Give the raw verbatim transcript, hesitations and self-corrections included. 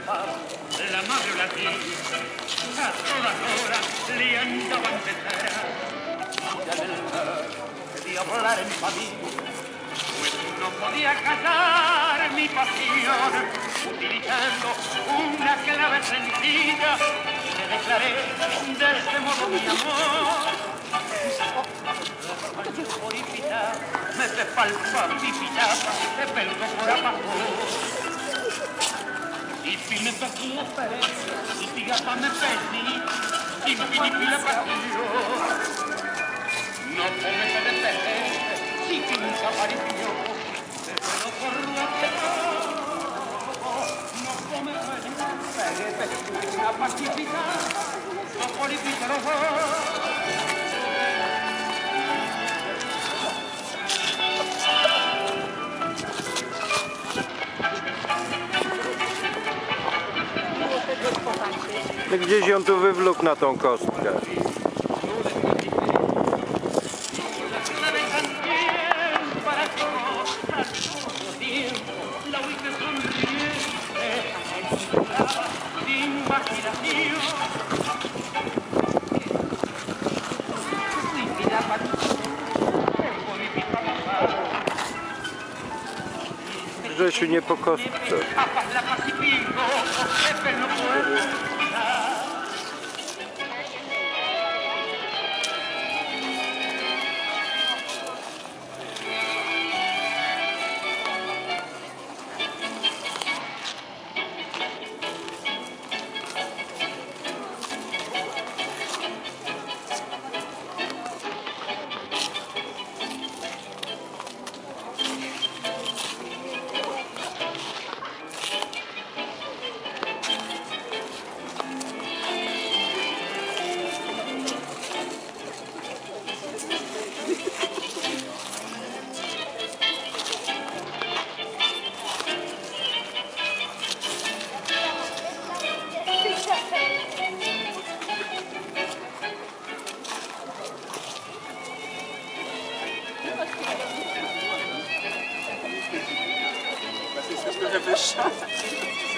cantava la madre latina, a todas horas le andaban de cara, ya en el mar quería volar en familia, pues no podía callar mi pasión, utilizando una clave sencilla, le declaré de este modo mi amor. Por invitar, me fe falsa mi pillata, te pelco por abajo. I film per chi è perezza, tutti i fanno belli, infiniti la passione. Non come se le peste, si finca pari più, e quello corro a te. Non come se le peste, la pacifica, non può ripetere. Gdzieś ją tu wywlókł na tą kostkę. Grzesiu, nie po kostce. Das ist das Wyższa.